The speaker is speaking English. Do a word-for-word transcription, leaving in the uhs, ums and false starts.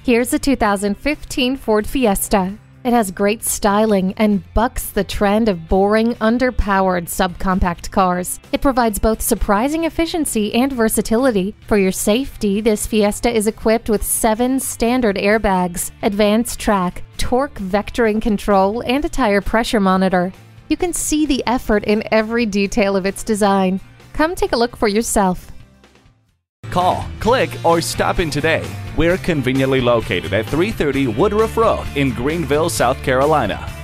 Here's a two thousand fifteen Ford Fiesta. It has great styling and bucks the trend of boring, underpowered subcompact cars. It provides both surprising efficiency and versatility. For your safety, this Fiesta is equipped with seven standard airbags, advanced track, torque vectoring control, and a tire pressure monitor. You can see the effort in every detail of its design. Come take a look for yourself. Call, click, or stop in today. We're conveniently located at three thirty Woodruff Road in Greenville, South Carolina.